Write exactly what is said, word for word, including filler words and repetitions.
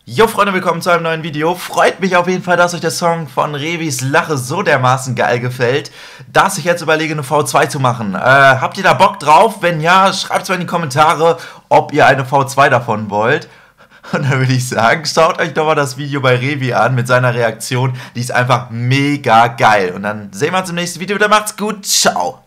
Jo Freunde, willkommen zu einem neuen Video. Freut mich auf jeden Fall, dass euch der Song von Revis Lache so dermaßen geil gefällt, dass ich jetzt überlege, eine V zwei zu machen. Äh, habt ihr da Bock drauf? Wenn ja, schreibt es mal in die Kommentare, ob ihr eine V zwei davon wollt. Und dann würde ich sagen, schaut euch doch mal das Video bei Revi an mit seiner Reaktion. Die ist einfach mega geil. Und dann sehen wir uns im nächsten Video wieder. Macht's gut, ciao!